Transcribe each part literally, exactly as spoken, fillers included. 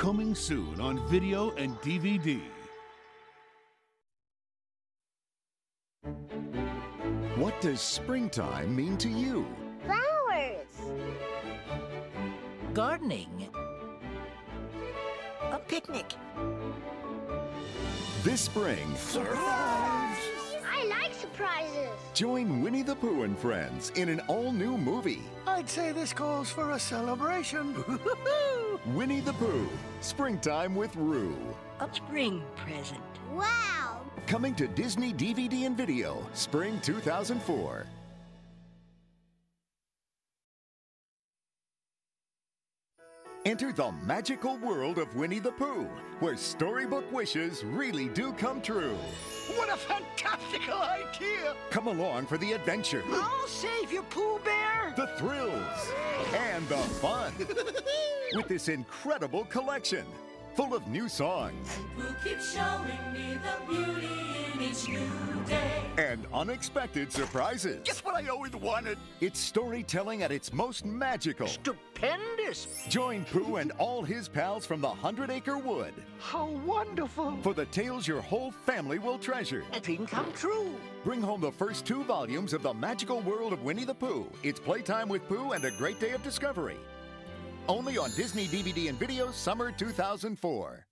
Coming soon on video and D V D. What does springtime mean to you? Flowers. Gardening. A picnic. This spring, Surprise! I like surprises. join Winnie the Pooh and friends in an all-new movie. I'd say this calls for a celebration. Winnie the Pooh, Springtime with Roo. A spring present. Wow! Coming to Disney D V D and Video, Spring two thousand four. Enter the magical world of Winnie the Pooh, where storybook wishes really do come true. What a fantastical idea! Come along for the adventure, I'll save you, Pooh Bear! the thrills, and the fun with this incredible collection, full of new songs Pooh keeps showing me the beauty in each new day. and unexpected surprises. Just what I always wanted. It's storytelling at its most magical. Stupendous! Join Pooh and all his pals from the Hundred Acre Wood How wonderful! for the tales your whole family will treasure. A dream come true. Bring home the first two volumes of the magical world of Winnie the Pooh. It's playtime with Pooh and a great day of discovery. Only on Disney D V D and Video, Summer two thousand four.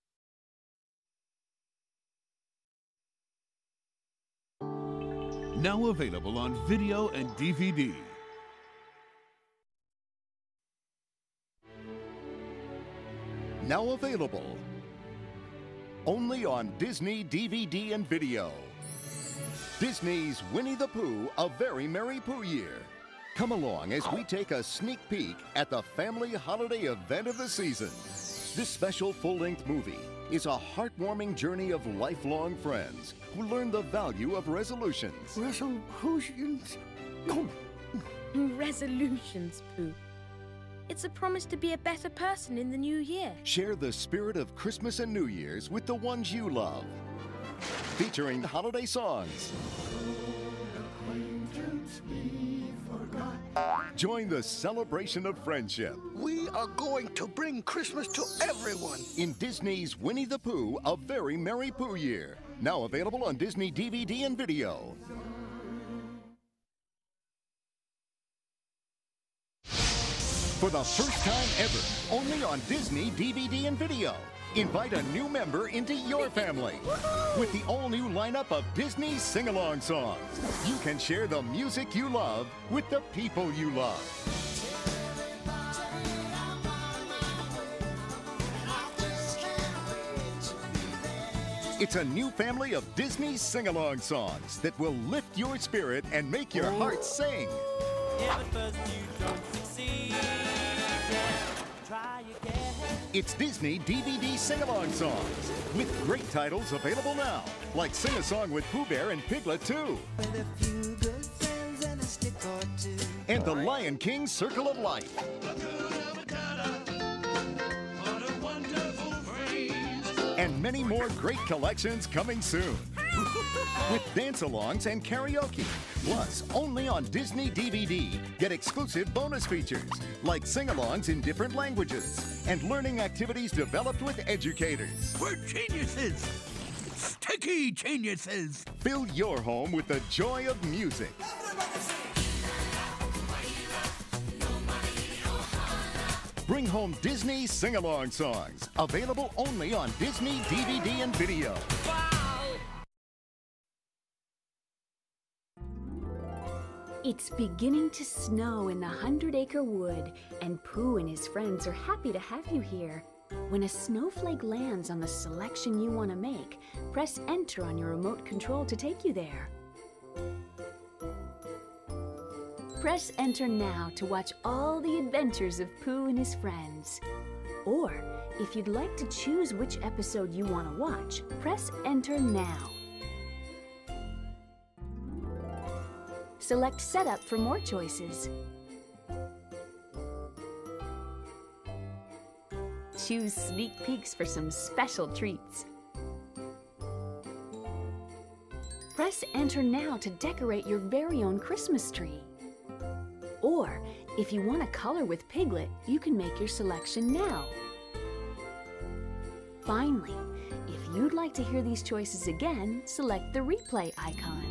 Now available on video and D V D. Now available only on Disney D V D and Video. Disney's Winnie the Pooh, A Very Merry Pooh Year. Come along as we take a sneak peek at the family holiday event of the season. This special full-length movie is a heartwarming journey of lifelong friends who learn the value of resolutions. Resolutions? No. Resolutions, Pooh. It's a promise to be a better person in the new year. Share the spirit of Christmas and New Year's with the ones you love. Featuring holiday songs. Join the celebration of friendship We are going to bring Christmas to everyone. in Disney's Winnie the Pooh, A Very Merry Pooh Year. Now available on Disney D V D and Video. For the first time ever, only on Disney D V D and Video. Invite a new member into your family. With the all-new lineup of Disney sing-along songs, you can share the music you love with the people you love. It's a new family of Disney sing-along songs that will lift your spirit and make your heart sing. If at first you don't succeed, try again. It's Disney D V D sing-along songs with great titles available now, like Sing a Song with Pooh Bear and Piglet two, With a few good friends and a stick or two. and The Lion King Circle of Life. And many more great collections coming soon. With dance-alongs and karaoke. Plus, only on Disney D V D, get exclusive bonus features, like sing-alongs in different languages, and learning activities developed with educators. We're geniuses. Sticky geniuses. Fill your home with the joy of music. Bring home Disney sing-along songs, available only on Disney D V D and Video. It's beginning to snow in the Hundred Acre Wood, and Pooh and his friends are happy to have you here. When a snowflake lands on the selection you want to make, press Enter on your remote control to take you there. Press Enter now to watch all the adventures of Pooh and his friends. Or, if you'd like to choose which episode you want to watch, press Enter now. Select Setup for more choices. Choose Sneak Peeks for some special treats. Press Enter now to decorate your very own Christmas tree. Or, if you want to color with Piglet, you can make your selection now. Finally, if you'd like to hear these choices again, select the replay icon.